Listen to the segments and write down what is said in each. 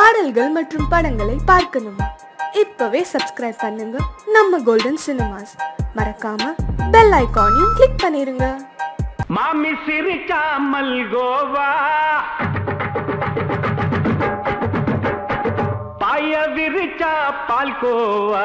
பாடல்கள் மற்றும் படங்களை பார்க்கணுமா? இப்பவே சப்ஸ்கிரைப் பண்ணுங்க நம்ம கோல்டன் சினிமாஸ். மறக்காம பெல் ஐகானையும் கிளிக் பண்ணிருங்க. மாமி சிரிச்சா மல்கோவா, பாய விரிச்சா பால்கோவா,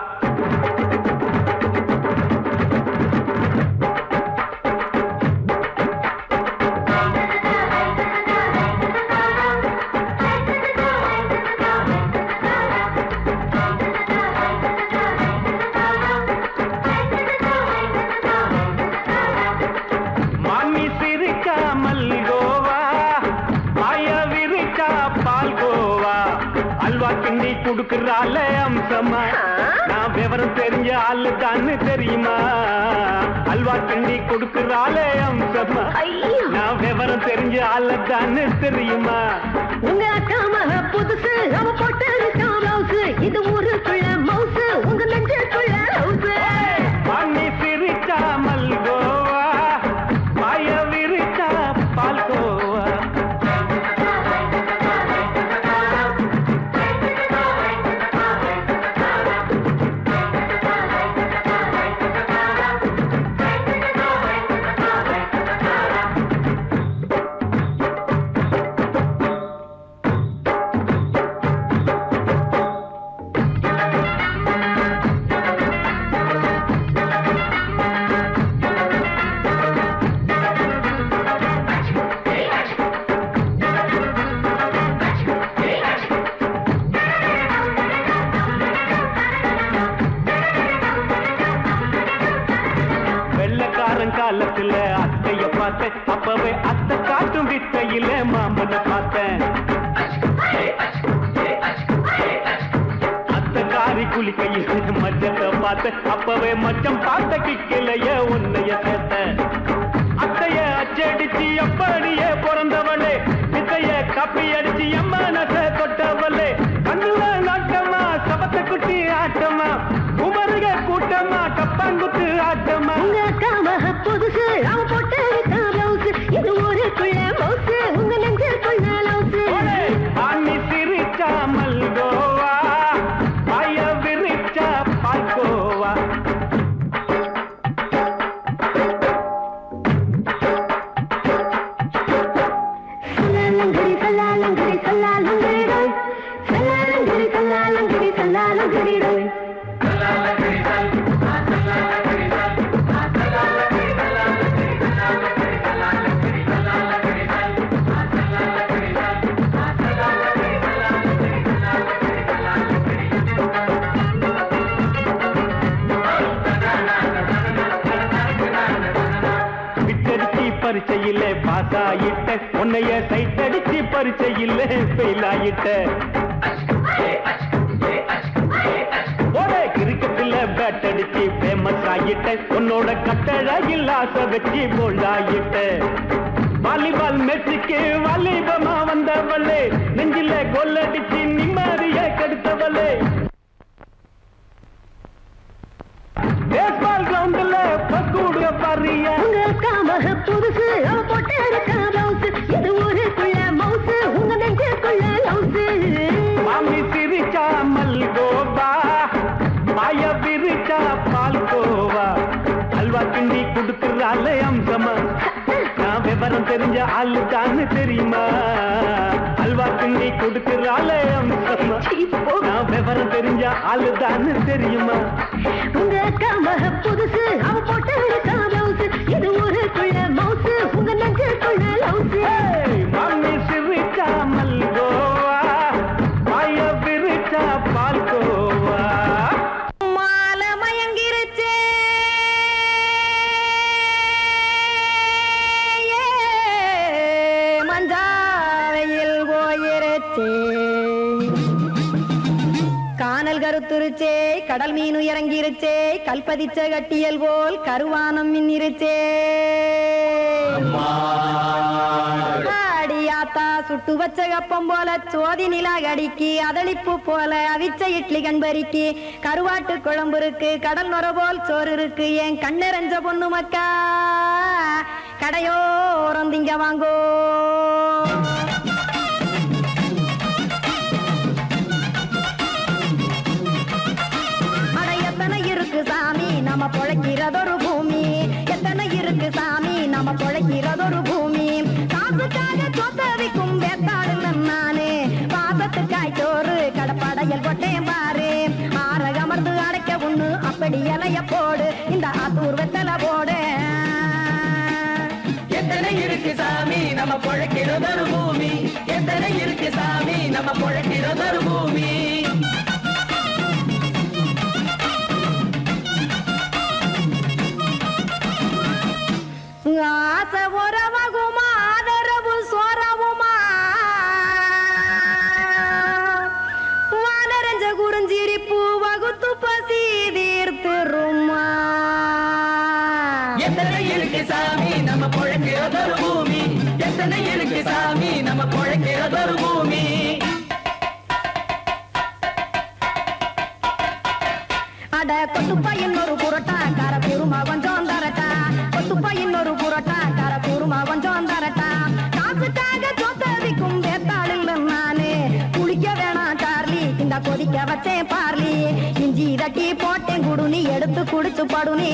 குடுக்கறால அம்சமா நான் விவரம் தெரிஞ்ச ஆளு தான்னு தெரியுமா? அல்வா கிண்டி குடுக்கறால அம்சமா நான் விவரம் தெரிஞ்ச ஆளு தான்னு தெரியுமா? உங்க அக்கா மக புதுசு, அவ போட்டு பிளவுஸ், இது ஊருக்குள்ள மவுசு, உங்க நெஞ்சுக்குள்ள ஹவுஸ். பண்ணி சிரிச்சா மல்கோவா, பாய விரிச்சா பால்கோவா. காலத்துல அத்தைய பார்த்தேன், அப்பவே அத்தை காட்டும் வித்தையில மாமனை பார்த்தேன். அத்தை காரி குளிக்கையில் மச்சத்தை பார்த்தேன், அப்பவே மச்சம் பார்த்த கிக்கலைய உன்னைய சேர்த்தேன். அத்தைய அச்சடிச்சு அப்படியே பிறந்தவளே, வித்தைய காப்பி அடிச்சு எம்மனச தொட்டவளே. கண்ணுல நாட்டமா, சபத்தை குட்டி ஆட்டமா, குமருக கூட்டமா, கப்பாங்குத்து ஆட்டமா. உங்க அக்கா மக புதுசு, அவ போட்டு பிளவுஸ், இது ஊருக்குள்ள மவுசு, உங்க நெஞ்சுக்குள்ள லவுஸ். ஆனி சிரிச்சா மல்கோவா, பாய விரிச்சா பால்கோவா. சல்லாலங்கடி சல்லாலங்கடி சல்லாலங்கடி ரோய், சல்லாலங்கடி சல்லாலங்கடி சல்லாலங்கடி ரோய். பரிச்சையில பாஸ் ஆயிட்ட, உன்னைய சைட் அடிச்சு பரிச்சையில ஃபெயில் ஆயிட்ட. ஒரே கிரிக்கெட்ல பேட் அடிச்சு ஃபேமஸ் ஆயிட்ட, உன்னோட கட்டழகில் ஆசை வச்சு போல்ட் ஆயிட்ட. வாலிபால் மேட்சுக்கு வாலிபமா வந்தவளே, நெஞ்சில கோல் அடிச்சு நிம்மதிய கெடுத்தவளே. பேஸ்பால் கிரவுண்ட்ல பக்கூடுக பாரியா. உங்க அக்கா மக புதுசு, அவ போட்டு பிளவுஸ், இது ஊருக்குள்ள மவுசு, உங்க நெஞ்சுக்குள்ள லவுஸ். மாமி சிரிச்சா மல்கோவா, பாய விரிச்சா பால்கோவா. அல்வா கிண்டி குடுக்கறால அம்சமா நான் விவரம் தெரிஞ்ச ஆளு தான்னு தெரியுமா? அல்வா கிண்டி குடுக்கறால அம்சமா நான் விவரம் தெரிஞ்ச ஆளு தான்னு தெரியுமா? உங்க அக்கா மக புதுசு, அவ போட்டு பிளவுஸ், இது ஊருக்குள்ள மவுசு, உங்க நெஞ்சுக்குள்ள லவுஸ். மாமி சிரிச்சா மல்கோவா, பாய விரிச்சா பால்கோவா. மாலை மயங்கிருச்சே, மஞ்சாவையில் போயிருச்சே, கானல் கருத்துருச்சே, கடல் மீன் இறங்கிருச்சே, கல்பதிச்ச கட்டியல் போல் கருவானம் மின்னிருச்சே. அடியாத்தா சுட்டு வச்ச கப்பம் போல சோதி நிலா கடிக்கு, அதளிப்பு போல அவிச்ச இட்லி கண்பறிக்கு, கருவாட்டு குழம்பு இருக்கு, கடல் நொர போல் சோறு இருக்கு, என் கண்ணெரஞ்ச பொண்ணு மக்கா கடையோரம் திங்க வாங்கோ. நம்ம பொழைக்கிறதொரு பூமி. எத்தனை இருக்கு சாமி நம்ம பொழைக்கிறதொரு பூமி. காசுக்காக சொத்தவிக்கும் வேத்தாடுல நானே பாசத்துக்காய் சோறு கடப்படையல் கொட்டேன் பாரு. ஆரகமர்ந்து அடைக்க ஒண்ணு அப்படி இலைய போடு இந்த ஆத்தூர் வெத்தலை போடு. எத்தனை இருக்கு சாமி நம்ம பொழைக்கிறதொரு பூமி. எத்தனை இருக்கு சாமி நம்ம பொழைக்கிறதொரு பூமி. ஆசை உறவகுமா ஆதரவு சோறவுமா வானரஞ்ச குறிஞ்சிரிப்பு வகுத்து பசி தீர்த்துருமா. எத்தனை இருக்கு சாமி நம்ம பொழைக்கிறதொரு பூமி. எத்தனை இருக்கு சாமி நம்ம பொழைக்கிறதொரு பூமி. அட கொத்துப்பா இன்னொரு புரோட்டா கார குருமா கொஞ்சம் தரட்டா. கொத்துப்பா இன்னொரு புரோட்டா கார குருமா கொஞ்சம் தரட்டா. காசுக்காக சொத்தவிக்கும் வேத்தாளில் நானு குளிக்க வேணாம் சார்லி இந்த கொதிக்க வச்சேன் பார்லி. இஞ்சி தட்டி போட்டேன் குடுனி எடுத்து குடிச்சு படுனி.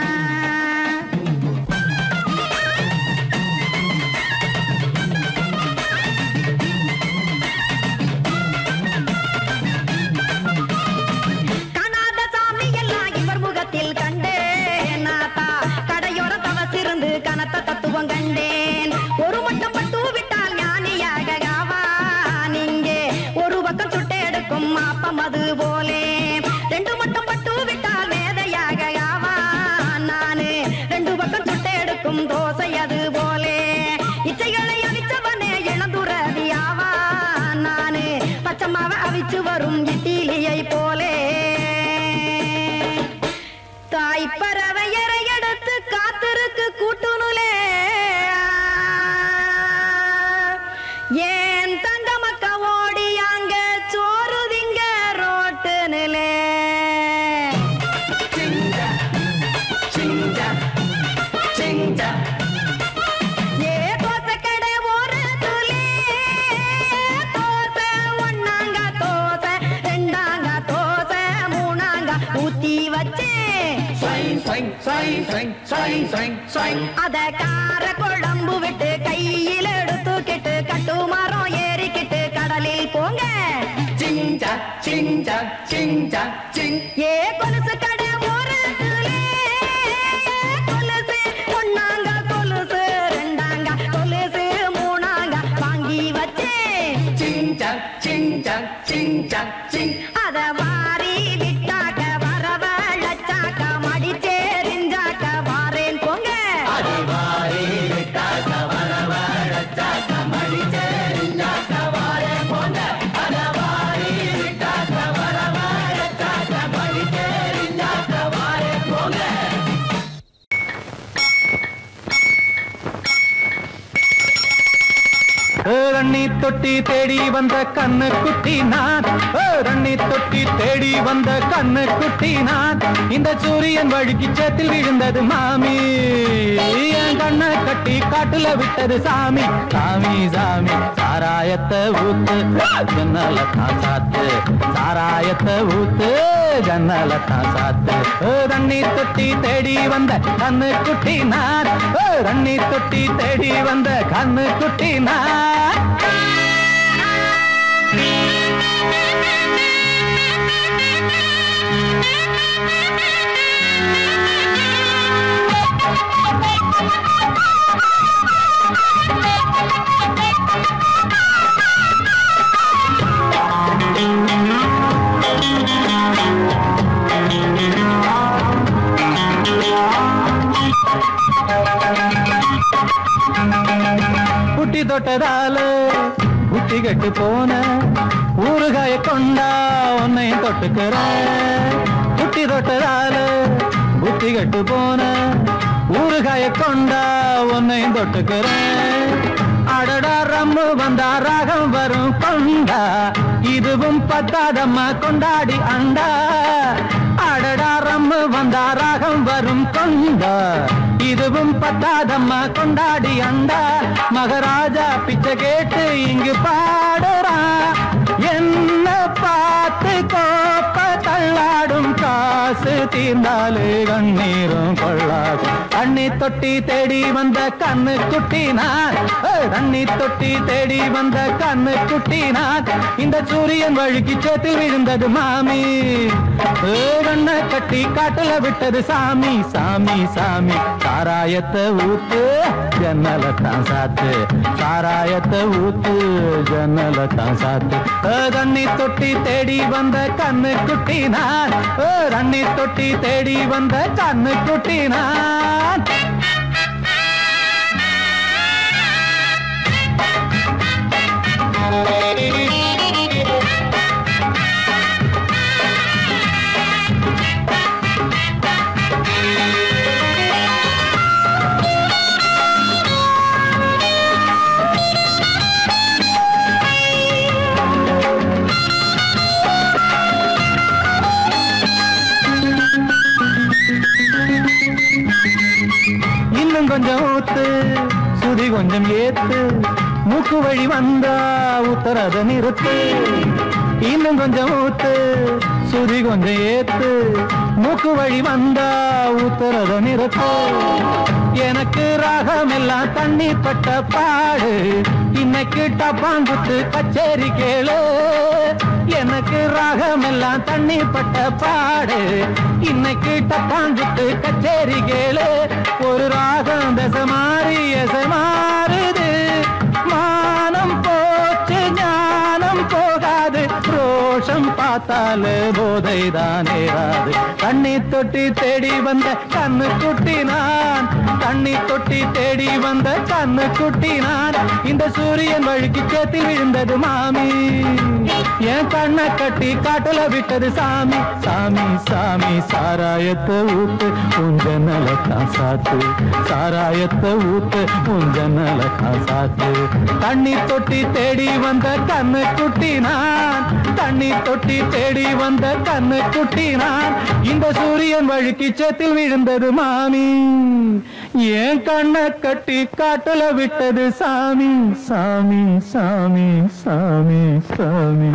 தத்துவம் கண்டேன் ஒரு மட்டம் பட்டு விட்டால் ஞானியாக ஆவான். இங்கே ஒரு பக்கம் சுட்டு எடுக்கும் மாப்பம் அது போலே. ரெண்டு மட்டம் பட்டு விட்டால் மேதையாக ஆவான். நானு ரெண்டு பக்கம் சுட்டு எடுக்கும் தோசை அது போலே. இச்சைகளை அவிச்சவனே இளந்துறவி ஆவான். நானு பச்சமாவ அவிச்சு வரும் இட்டிலியை போலே. தாய் பறவையரை எடுத்து காத்திருக்கு கூட்டுனுலே. ஏன் தங்க மக்க ஓடி அங்க சோறுதிங்க ரோட்டு நிலே. ஏ தோசை கடை ஒரு துளி தோசை ஒன்னாங்க தோசை ரெண்டாங்க தோசை மூணாங்க ஊத்தி வச்சே. அத கார குழம்பு விட்டு கையில் எடுத்துக்கிட்டு கட்டு மரம் ஏறிக்கிட்டு கடலில் போங்க. ஏ கொலுசு கடை ஒரு கொலுசு ஒன்னாங்க கொலுசு ரெண்டாங்க கொலுசு மூணாங்க வாங்கி வச்சே. அத வாரி விட்டாக்க வரவழைச்சாக்க மடிச்சேரிஞ்சாக்க வாரேன் போங்க. ரண்ணி தொட்டி தேடி வந்த கண்ணு குட்டி நான். ரண்ணி தொட்டி தேடி வந்த கண்ணு குட்டி நான். இந்த சூரியன் வழுக்கி சேத்தில் விழுந்தது மாமி. என் கண்ணை கட்டி காட்டுல விட்டது சாமி. சாமி சாமி சாராயத்தை ஊத்து ஜன்னல தான் சாத்து. சாராயத்தை ஊத்து ஜன்னல தான் சாத்து. ரண்ணி தொட்டி தேடி வந்த கண்ணு குட்டி நான். ரண்ணி தொட்டி தேடி வந்த கண்ணு குட்டி நான். புட்டி தொட்டதால புத்தி கட்டு போன ஊறுகாய கொண்டா உன்னையும் தொட்டுக்கிற. புட்டி தொட்டதால புத்தி கட்டு போன ஊறுகாய கொண்டா உன்னையும் தொட்டுக்கிற. அடடா ரம்மு வந்தா ராகம் வரும் கொண்டா. இதுவும் பத்தாதம்மா கொண்டாடி அண்டா. அடடா ரம்மு வந்தா ராகம் வரும் கொண்டா. இதுவும் பத்தாதம்மா கொண்டாடி அண்டா. மகாராஜா பிச்சை கேட்டு இங்கு பாடுறா. என்ன பார்த்து கோப்ப தள்ளாடும் காசு தீர்ந்தாலே கண்ணி தண்ணி தொட்டி தேடி வந்த கண்ணு குட்டினான், தண்ணி தொட்டி தேடி வந்த கண்ணு குட்டினான். இந்த சூரியன் வழுக்கி சேத்தில் விழுந்தது மாமி, கண்ணை கட்டி காட்டுல விட்டது சாமி. சாமி சாமி சாராயத்தை ஊத்து ஜன்னலத்தான் சாத்து, சாராயத்தை ஊத்து ஜன்னலத்தான் சாத்து. தண்ணி தொட்டி தேடி வந்த கண்ணு குட்டினான், தண்ணி தொட்டி தேடி வந்த கண்ணு குட்டினான். இன்னும் கொஞ்சம் ஊத்து சுதி கொஞ்சம் ஏத்து, மூக்கு வழி வந்தா உத்தரத நிறுத்து. இன்னும் கொஞ்சம் ஊத்து சுதி கொஞ்சம் ஏத்து, மூக்கு வழி வந்தா உத்தரத நிறுத்து. எனக்கு ராகம் எல்லாம் தண்ணி பட்ட பாடு, இன்னைக்கு டப்பாங்குத்து கச்சேரி கேளு. எனக்கு ராகம் எல்லாம் தண்ணி பட்ட பாடு, இன்னைக்கு டப்பாங்குத்து கச்சேரி கேளு. ஒரு ராகம் தசை மாறி எசை மாறுது, மானம் போச்சு ஞானம் போகாது, ரோஷம் பார்த்தாலே போதைதான் ஏறாது. தண்ணி தொட்டி தேடி வந்த கண்ணு குட்டினான், தண்ணி தொட்டி தேடி வந்த கண்ணு குட்டினான். இந்த சூரியன் வழுக்கி சேத்தில் விழுந்தது மாமி, என் கண்ணை கட்டி காட்டுல விட்டது சாமி. சாமி சாமி சாராயத்தை ஊத்து உஞ்சனலத்தான் சாத்து, சாராயத்தை ஊத்து உஞ்சனலத்தான் சாத்து. தண்ணி தொட்டி தேடி வந்த கண்ணு குட்டினான், தண்ணி தொட்டி தேடி வந்த கண்ணு குட்டினான். இந்த சூரியன் வழுக்கி சேத்தில் விழுந்தது மாமி, என் கண்ணை கட்டி காட்டுல விட்டது சாமி. சாமி சாமி சாமி சாமி.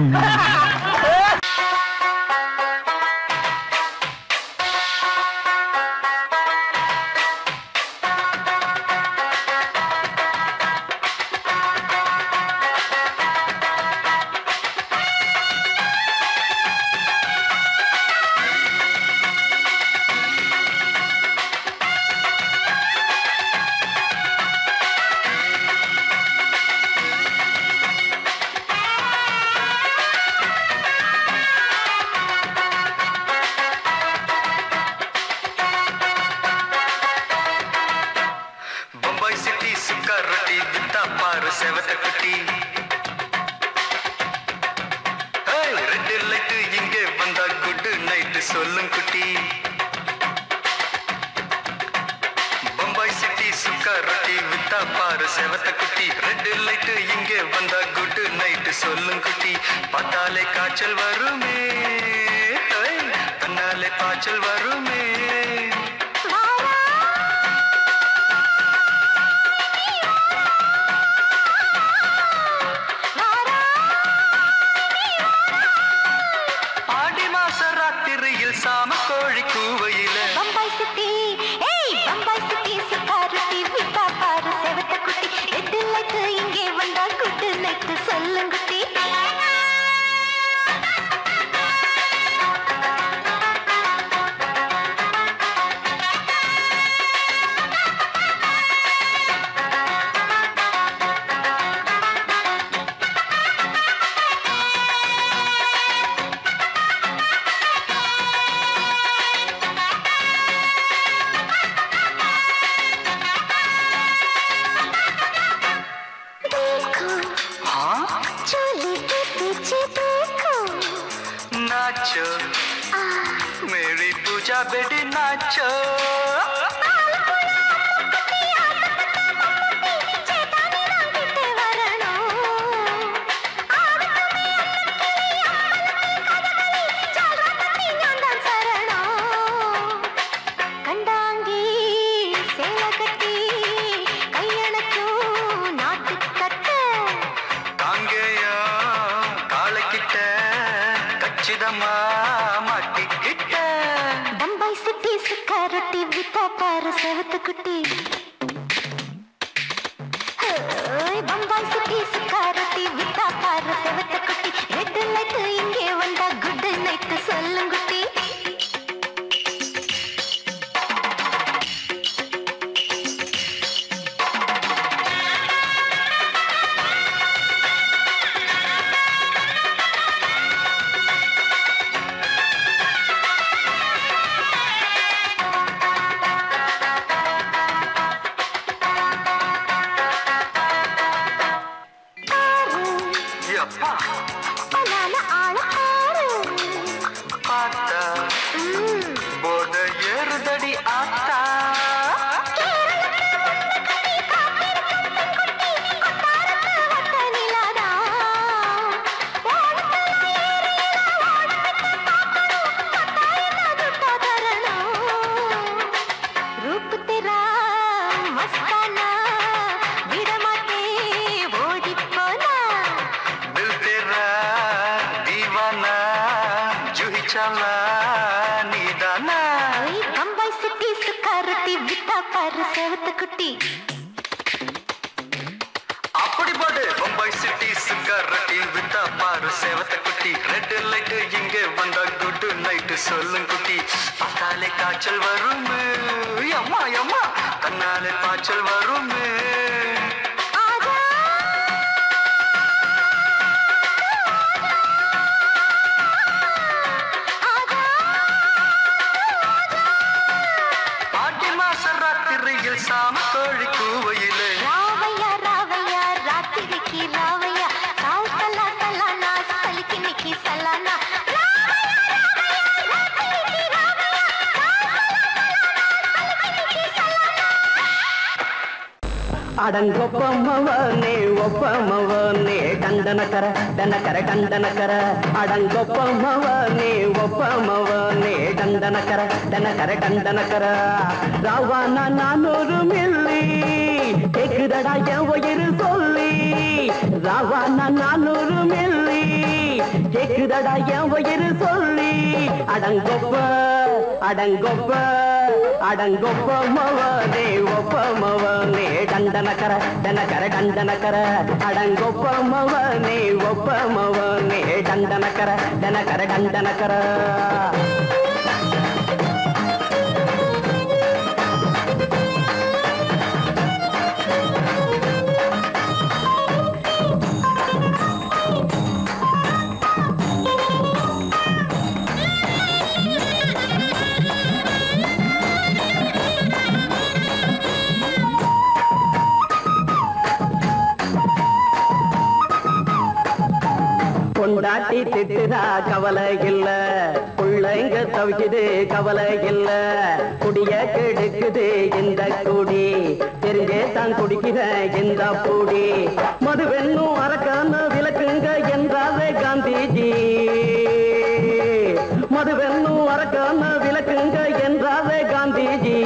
சொல்லும் குட்டி, பம்பாய் சிட்டி சுக்கா ரொட்டி வித்தா பாரு செவத்த குட்டி. ரெட் லைட் இங்கே வந்தா குட் நைட் சொல்லும் குட்டி. பார்த்தாலே காய்ச்சல் வருமே, கண்ணாலே காய்ச்சல் வருமே. சாம கோழி கூவையில பம்பாய் சிட்டி, ஏய் பம்பாய் சிட்டி சிக்காருட்டி விட்டா பாரு செவத்த குட்டி. ரெட் லைட் இங்கே வந்தா குட் நைட் சொல்லும் குட்டி. नाचो मेरी पूजा बेटी नाचो. பம்பாய் சிட்டி சுக்கா ரொட்டி வித்தா பாரு செவத்து குட்டி. பிடிச்சாலா நீதானா பம்பாய் சிட்டி சுக்காரட்டி வித்தா பாரு சேவத்து குட்டி அப்படி போடு பம்பாய் சிட்டி சுக்காரட்டி வித்தா பாரு சேவத்த குட்டி ரெட் லைட் இங்கே வந்தா குட் நைட் சொல்லும் குட்டி பார்த்தாலே காய்ச்சல் வரும் அம்மா அம்மா தன்னாலே பாய்ச்சல் வரும் ஆடி மாச ராத்திரியில் சாம கோழி கூவையிலே ராவையா ராவையா ராத்திரிக்கு ராவையா சால் சலா சலானா சலிக்கு நிக்கி சலானா அடங்கொப்பமவனே ஒப்பமவனே டண்டனக்கர டனக்கர டண்டனக்கர அடங்கொப்பமவனே ஒப்பமவனே டண்டனக்கர டனக்கர டண்டனக்கர ராவானா 400 மில்லி கேக்குதடா என் உயிர் சொல்லி ராவானா 400 மில்லி கேக்குதடா என் உயிர் சொல்லி அடங்கொப்ப அடங்கொப்ப அடங்கொப்பமவனே ஒப்பமவனே டண்டனக்கர டனக்கர டண்டனக்கர அடங்கொப்பமவனே ஒப்பமவனே டண்டனக்கர டனக்கர டண்டனக்கர பொண்டாட்டி திட்டுதா கவலை இல்ல புள்ளைங்க தவிக்குது கவலை இல்ல குடிய கெடுக்குது இந்த குடி தெரிஞ்சே தான் குடிக்கிற இந்த பூடி மதுவென்னும் அரக்கான விளக்குங்க என்றாவே காந்திஜி மதுவென்னும் அரக்கான விளக்குங்க என்றாவே காந்திஜி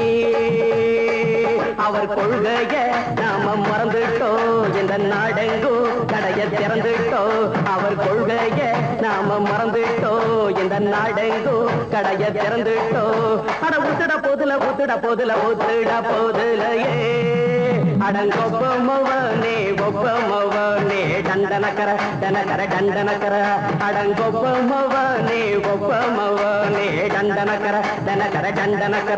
அவர் கொள்கைய நாம மறந்துட்டோம் இந்த நாடெங்கும் கடைய திறந்துட்டோம் அவர் கொள்கைய நாம மறந்துட்டோம் இந்த நாடெங்கும் கடைய திறந்துட்டோம் அட ஊத்துட போதுல ஊத்துட போதுல ஊத்துட போதுலையே அடங்கொப்பமவனே ஒப்பமவனே டண்டனக்கர டனக்கர டண்டனக்கர அடங்கொப்பமவனே ஒப்பமவனே டண்டனக்கர டனக்கர டண்டனக்கர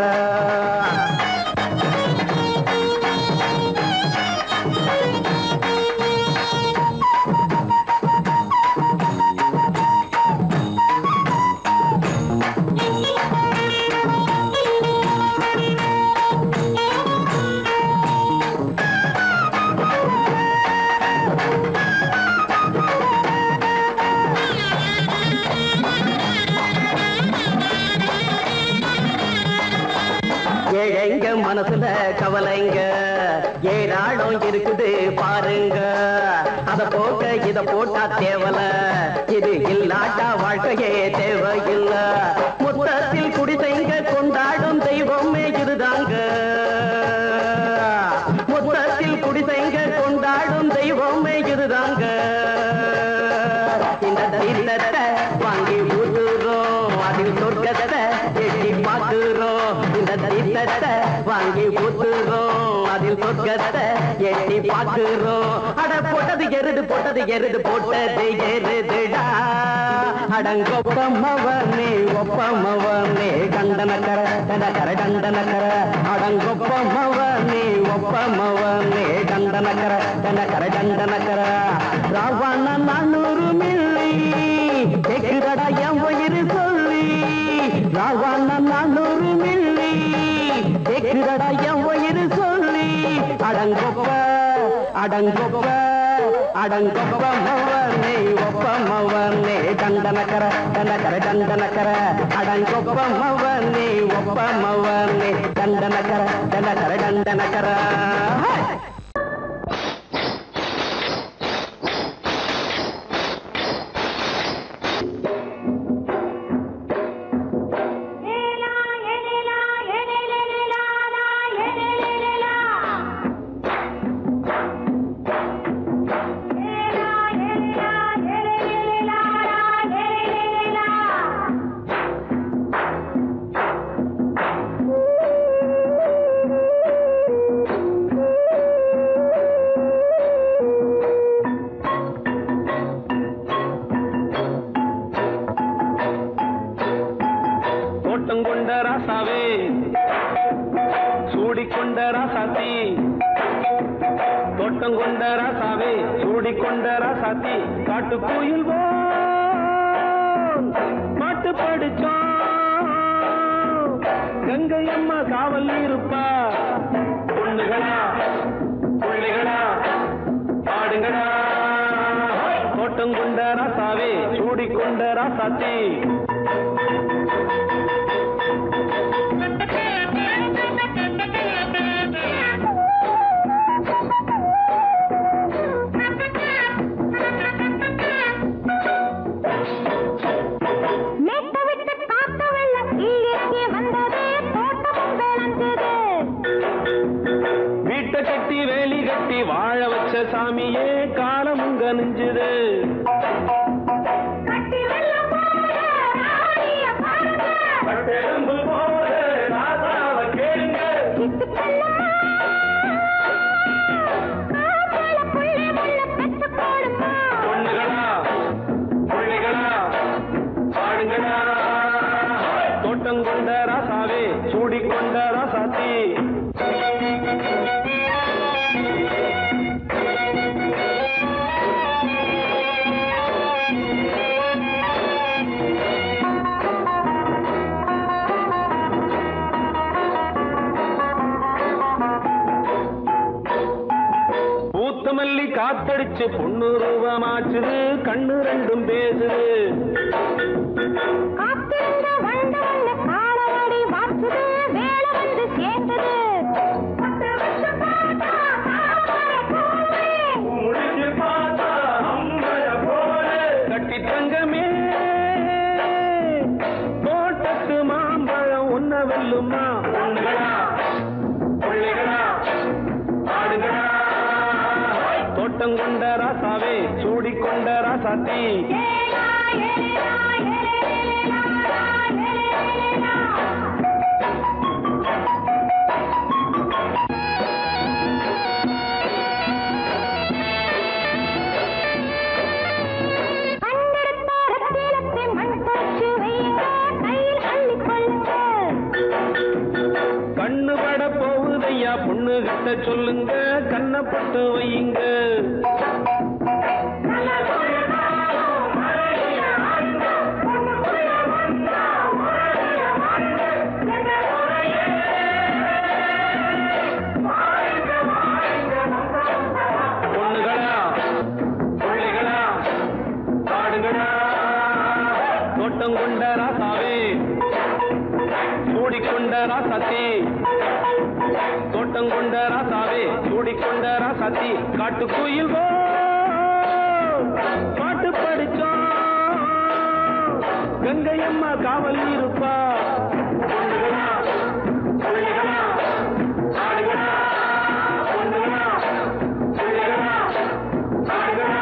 ஏழைங்க மனசுல கவலைங்க ஏராளம் இருக்குது பாருங்க அத போக்க இத போட்டா தேவல இது இல்லாட்டா வாழ்க்கையே தேவையில்ல முத்தத்தில் குடிசைங்க கொண்டாடும் தெய்வமே இதுதாங்க முத்தத்தில் குடிசைங்க கொண்டாடும் தெய்வமே இதுதாங்க இந்த தீர்த்தத்தை வாங்கி ஊத்துறோம் அதில் சொர்க்கத்தை எட்டி பார்க்கிறோம் இந்த தீர்த்தத்தை வாங்கி ஊத்துறோம் அதில் சொர்க்கத்தை எட்டி பார்க்கிறோம் அட போட்டது எருது போட்டது எருதுடா அடங்கொப்பமவனே ஒப்பமவனே டண்டனக்கர டனக்கர டண்டனக்கர அடங்கொப்பமவனே ஒப்பமவனே டண்டனக்கர டனக்கர டண்டனக்கர ராவண 400 மில்லி கேக்குதடா என் உயிர் சொல்லி ராவண 400 மில்லி கேக்குதடா என் உயிர் சொல்லி அடங்கொப்ப அடங்கொப்ப அடங்கொப்பமவனே ஒப்பமவனே டண்டனக்கர டனக்கர டண்டனக்கர அடங்கொப்பமவனே ஒப்பமவனே டண்டனக்கர டனக்கர டண்டனக்கர ராசாவே சூடிக்கொண்ட ராசாத்தி தோட்டம் கொண்ட ராசாவே சூடிக்கொண்ட ராசாத்தி காட்டு கோயில் பாட்டு படிச்சோம் கங்கை அம்மா காவல் இருப்பா பொண்ணுகளா பிள்ளைகளா பாடுங்களா தோட்டம் கொண்ட ராசாவே சூடிக்கொண்ட ராசாத்தி வீட்டை கட்டி வேலி கட்டி வாழ வச்ச சாமியே காலமுங்க நெஞ்சுது பொண்ணுகளா பிள்ளைகளா பாடுங்களா தோட்டம் கொண்ட ராசாவே சூடிக்கொண்ட ராசாத்தி பூத்தமல்லி காத்தடிச்சு பொண்ணு ரூபமாச்சுது கண்ணு ரெண்டும் பேசுது கட்டி தங்கமே தோட்டத்து மாம்பழம் உன்ன வெல்லுமா பொண்ணுகளா பிள்ளைகளா பாடுங்களா தோட்டம் கொண்ட ராசாவே சூடிக்கொண்ட ராசாத்தி கண்ணு பட போகுதையா பொண்ணு கிட்ட சொல்லுங்க கண்ணப்பட்டு வையுங்க பொண்ணுகளா பிள்ளைகளா பாடுங்களா தோட்டம் கொண்ட ராசாவே சூடிக்கொண்ட ராசாத்தி தோட்டம் கொண்ட ராசாவே சூடிக்கொண்ட ராசாத்தி காட்டு கோயில் பாட்டு படிச்சோம் கங்கை அம்மா காவல் இருப்பா பொண்ணுகளா பிள்ளைகளா பாடுங்களா பொண்ணுகளா பிள்ளைகளா பாடுங்களா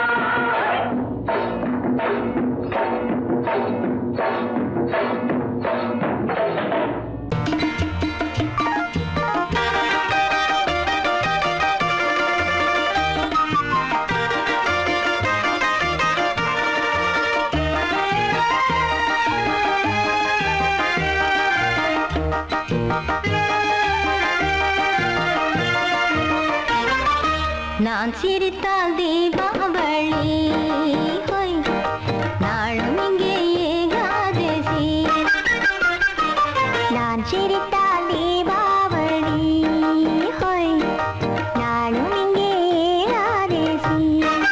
நான் சிரித்தால் தீபாவளி ஹோய் நாளும் இங்கே ஏகாதசி நான் சிரித்தால் தீபாவளி ஹோய் நாளும் இங்கே ஏகாதசி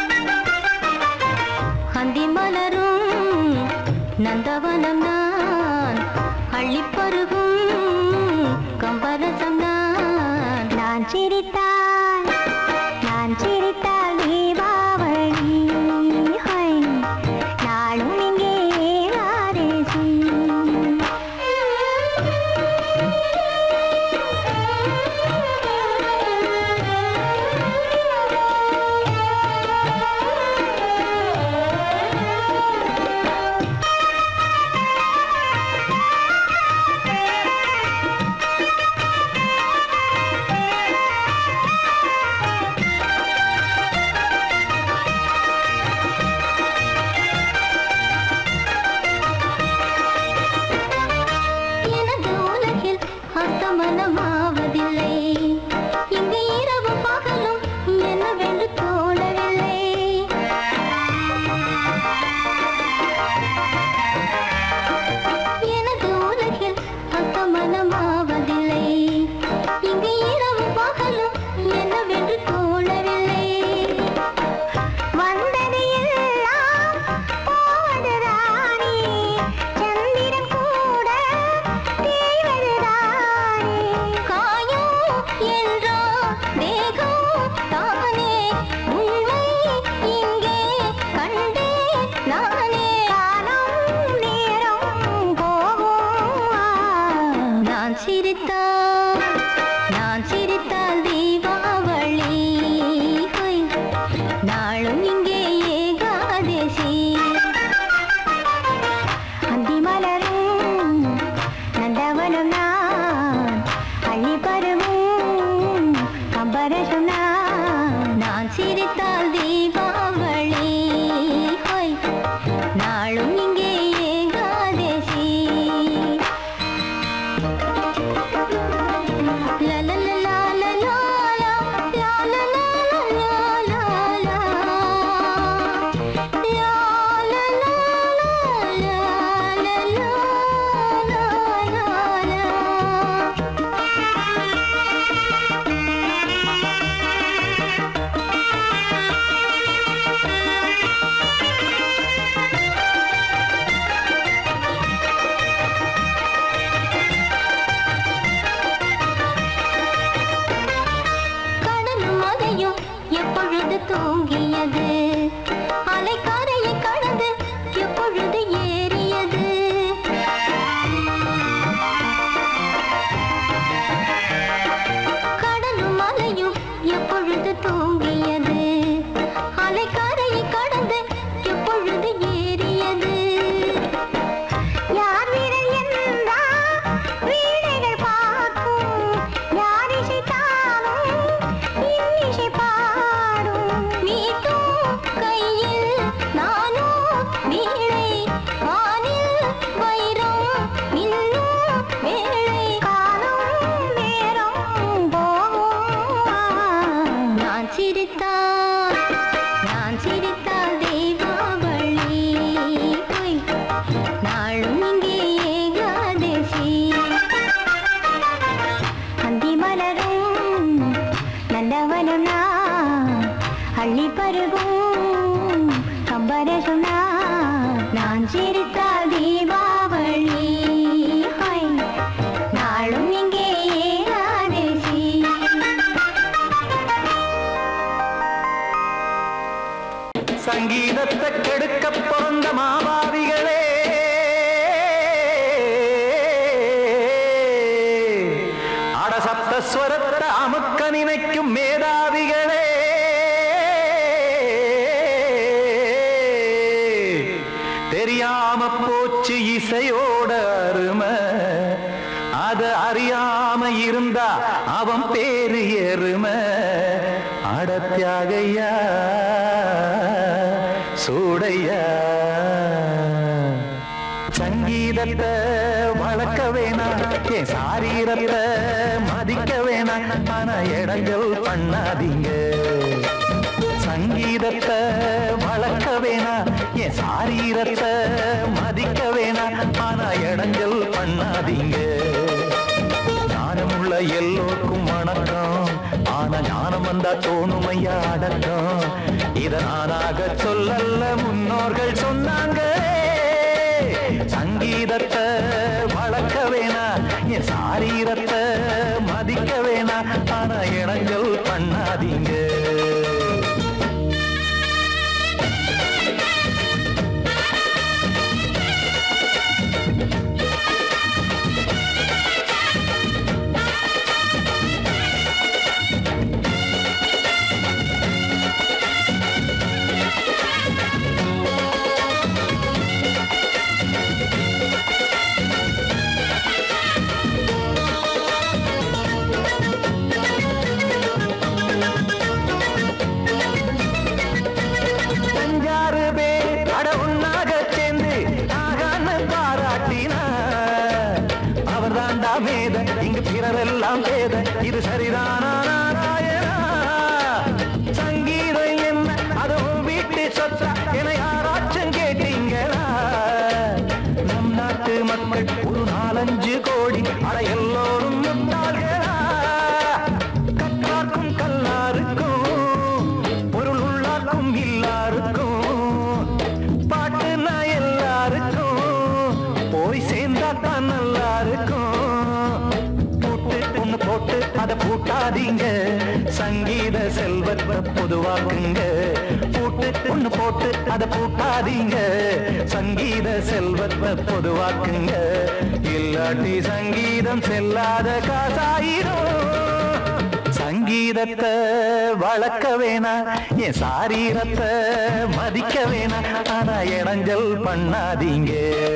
அந்தி மலரும் நந்தவனம் நான் அள்ளிப்பருகும் கம்பரசம் நான் சிரித்தால் தீபாவளி ஹோய் நாளும் இங்கே ஏகாதசி அசமனமாவதில்லை. இங்கு இரவு பகலும் என்னவென்று தோணவில்லை. எனது உலகில் அசமனமாவதில்லை. இங்கு இரவு பகலும் என்னவென்று தோணவில்லை. வந்தது எல்லாம் போவதுதானே, சந்திரன் கூட தேய்வதுதானே. காயம் என்றோ தேகம் தானே, உண்மை இங்கே கண்டே நானே. காலம் நேரம் போகும், நான் சிரித்தால் தீபாவளி, நாளும் இங்கே ஏகாதசி. அந்தி மலரும் நந்தவனம் நான், அள்ளி பருவும் கம்பரசம் நான் சிரித்தால் தீபாவளி, நாளும் இங்கே ஏகாதசி. கடலும் மலையும் எப்பொழுது தூங்கியது, அலைக்கரையை கடந்து எப்பொழுது ஏறியது. கடலும் மலையும் எப்பொழுது தூங்கியது, அலைக்கரையை கடந்து எப்பொழுது ஏறியது. யார் விரல் என்றால் வீணைகள் பார்க்கும், யார் இசைத்தாலும் இன்னிசை பாடும். மீட்டும் கையில் நானும் வீணை, வானில் வைரம் இன்னும் வேளை. காலம் நேரம் போகும், நான் சிரித்தால் தீபாவளி, நாளும் இங்கே ஏகாதசி. அந்தி மலரும் நந்தவனம் நான், அள்ளி பருகும் கம்பரசம் நான் சிரித்தால் தீபாவளி, நாளும் இங்கே ஏகாதசி. சங்கீதத்தை கெடுக்க பிறந்த மாபாவிகளே, அடசப்த ஸ்வரத்தை அமுக்க நினைக்கும் மேதாவிகளே, தெரியாம போச்சு இசையோட அருமை, அத அறியாம இருந்தா அவன் பேரு எருமை. அடத்தியாகையா சூடையா, சங்கீதத்தை வளர்க்க வேணாம், என் சாரீரத்தை மதிக்க வேணாம், ஆனா இடங்கள் பண்ணாதீங்க. சங்கீதத்தை வளர்க்க வேணாம், என் சாரீரத்தை மதிக்க வேணாம், ஆனா இடங்கள் பண்ணாதீங்க. ஞானமுள்ள எல்லோருக்கும் வணக்கம், ஆனா ஞானம் வந்தா தோணுமையா அடக்கம். இத நானாக சொல்லல்ல, முன்னோர்கள் சொன்னாங்க. சங்கீதத்தை வளர்க்க வேணா, என் சாரீரத்தை மதிக்க வேணா, ஆனா இணங்கள் பண்ணாதீங்க. இது சரிதானா நாராயணா? சங்கீதம் என்ன அதுவும் வீட்டு சொத்தா என யாராச்சும் கேட்டீங்களா? நம் நாட்டு மக்கள் ஒரு 4-5 கோடி அட எல்லோரும் முட்டாள்களா? கற்றார்க்கும் கல்லாருக்கும் பொருள் உள்ளார்க்கும் இல்லாருக்கும் பாட்டுனா எல்லாருக்கும் போய் சேர்ந்தா தான் நல்லா இருக்கும். போட்டு ஒண்ணு போட்டு அதை பூட்டாதீங்க, சங்கீத செல்வத்தை பொதுவாக்குங்க. போட்டு ஒண்ணு போட்டு அதை பூட்டாதீங்க, சங்கீத செல்வத்தை பொதுவாக்குங்க. இல்லாட்டி சங்கீதம் செல்லாத காசாயிரும். சங்கீதத்தை வளர்க்க வேணா, என் சாரீரத்தை மதிக்க வேணா, ஆனா இடைஞ்சல் பண்ணாதீங்க.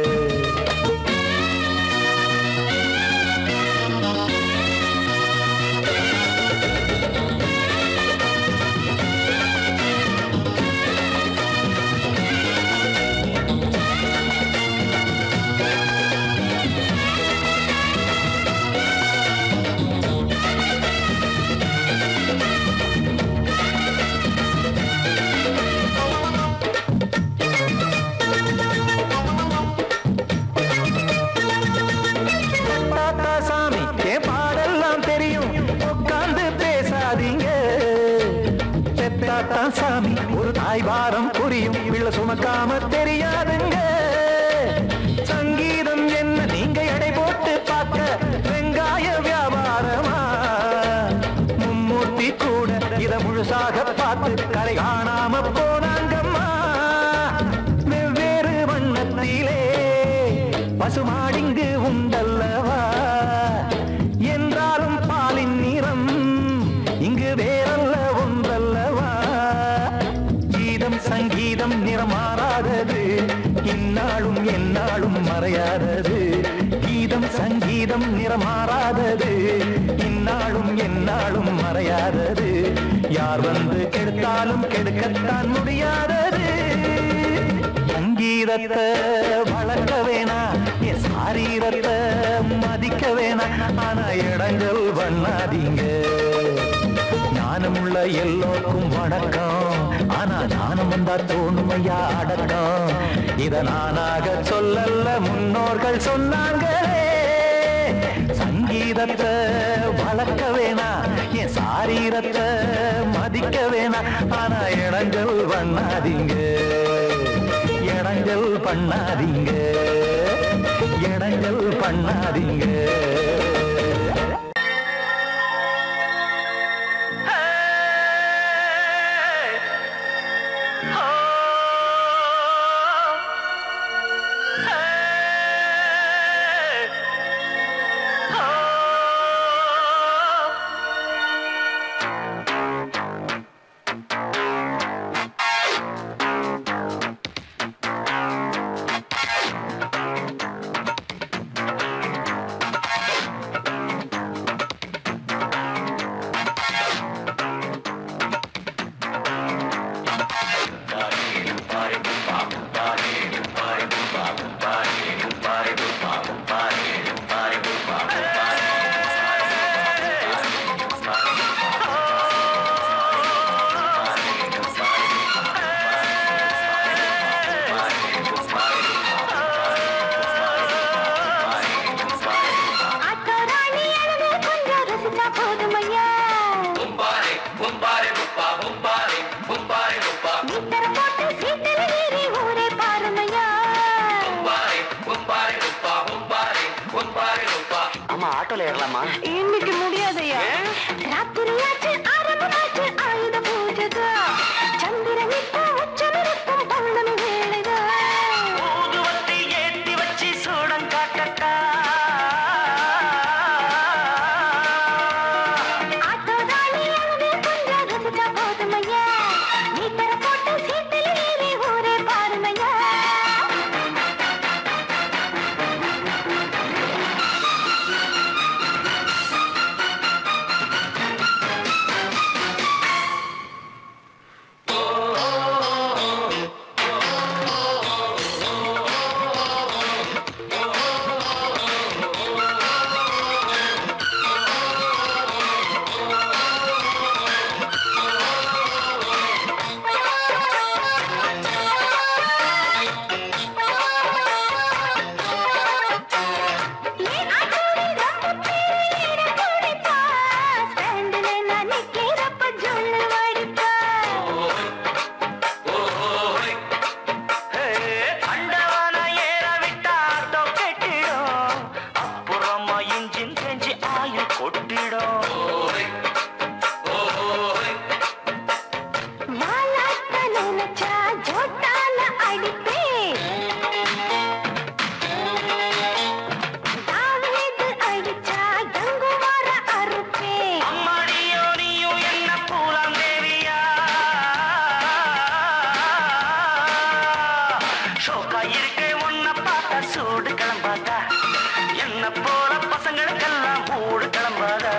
சாமி ஒரு தாய் வாரம் புரியும், பிள்ளை சுமக்காம தெரியாதுங்க. சங்கீதம் என்ன நீங்க எடை போட்டு பார்க்க வெங்காய வியாபாரமா? மும்மூர்த்தி கூட இத முழுசாக பார்த்து கரை காணாம போனாங்கம்மா. வெவ்வேறு வண்ணத்திலே பசுமாடிங்கு உண்டல்லவா? என்றாலும் பாலின் நிறம் இங்கு வேறல்ல ஒன்றல்லவா? கீதம் சங்கீதம் நிறமாறாதது, இந்நாளும் எந்நாளும் மறையாதது. கீதம் சங்கீதம் நிறமாறாதது, இந்நாளும் எந்நாளும் மறையாதது. யார் வந்து கெடுத்தாலும் கெடுக்கத்தான் முடியாதது. சங்கீதத்தை வளர்க்க வேணா, என் சாரீரத்தை மதிக்க வேணா, ஆனா இடைஞ்சல் பண்ணாதீங்க. ஞானமுள்ள எல்லோருக்கும் வணக்கம், ஆனா ஞானம் வந்தா தோணுமையா அடக்கம். இத நானாக சொல்லல, முன்னோர்கள் சொன்னாங்களே. சங்கீதத்தை வளர்க்க வேணா, என் சாரீரத்தை மதிக்க வேணா, ஆனா இடைஞ்சல் பண்ணாதீங்க. இடைஞ்சல் பண்ணாதீங்க, இடைஞ்சல் பண்ணாதீங்க. இன்னைக்கு முடியாதையா? ராத்திரியாச்சு ஆரம்பமாச்சு ஆயுத பூஜைதா. சந்திரனிப்பா உச்சமிருக்கும் பௌர்ணமி வேளைதா. ஊதுவத்தி ஏத்தி வச்சு சூடம் காட்டட்டா. ஆட்டோதானி அழுது கொஞ்சம் ரசிச்சா போதுமையா. நீ தர போட்டு சீட்டில் ஏறி ஊரே பாருமையா. சூடு கிளம்பாதா என்ன போல பசங்களுக்கெல்லாம் மூடு கிளம்பாதா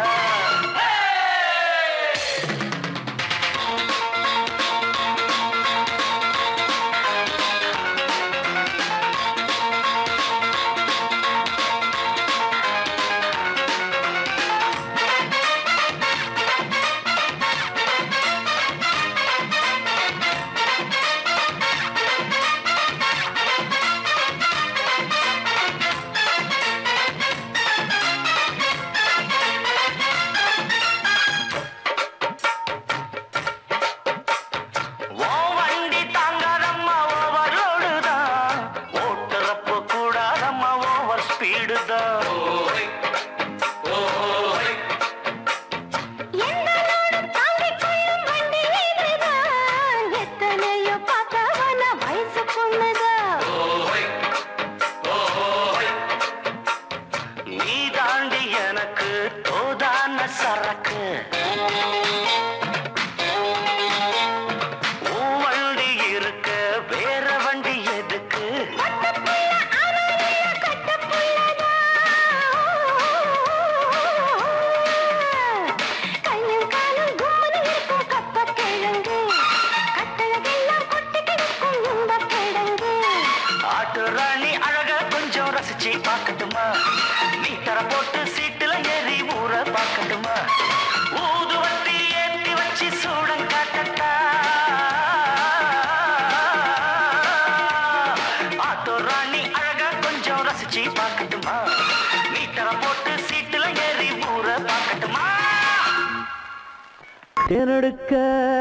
தேனெடுக்க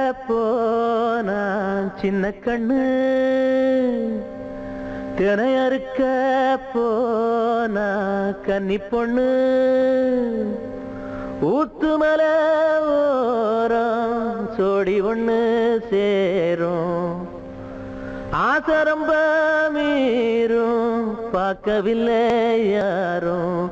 போனான் சின்ன கண்ணு தினையறுக்க போனா கன்னி பொண்ணு ஊத்துமல ஓரம் சோடி ஒண்ணு சேரும் ஆசரம்ப மீறும் பார்க்கவில்லை யாரும்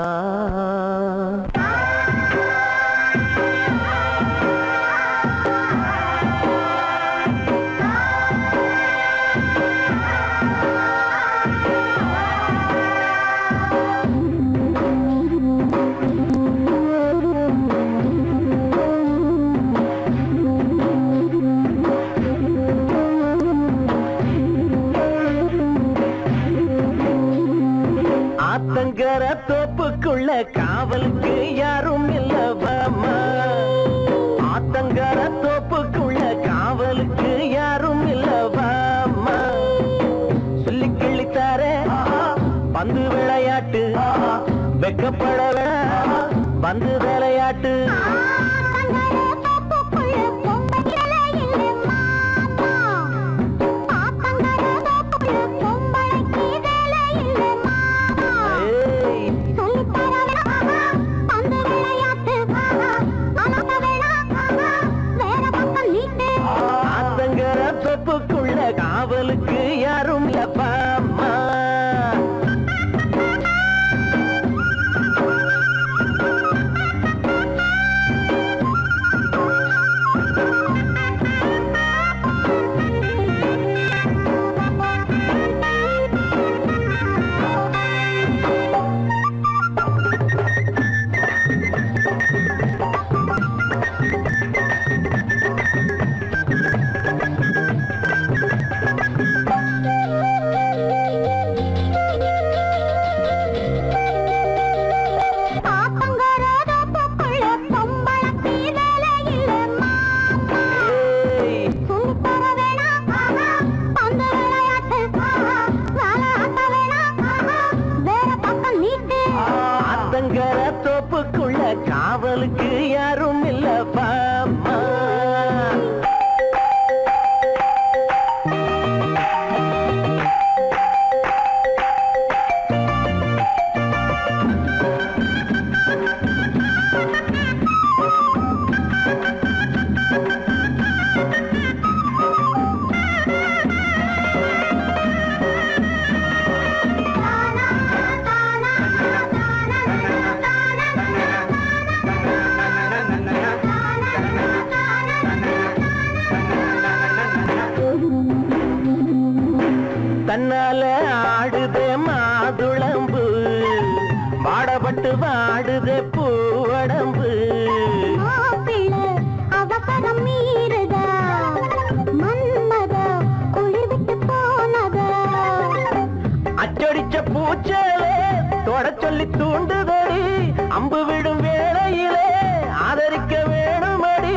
ஆத்தங்கர தோப்புக்குள்ள காவலுக்கு யாரும் இல்லவாமா ஆத்தங்கர தோப்புக்குள்ள காவலுக்கு யாரும் இல்லவாமா சொல்லி கிழித்தாரே பந்து விளையாட்டு வெக்கப்பட பந்து விளையாட்டு காவலுக்கு யாரும் இல்லப்பாமா தோப்புக்குள்ள காவலுக்கு யாரும் இல்லப்பாமா தன்னால ஆடுதே மா மாதுளம்பு வாடப்பட்டு வாடுதே பூவடம்பு அவசரம் மீறுதா மன்மத குளிர் விட்டு போனதா அச்சடிச்ச பூச்சலே தொட சொல்லி தூண்டுதடி அம்பு விடும் வேளையிலே ஆதரிக்க வேணுமடி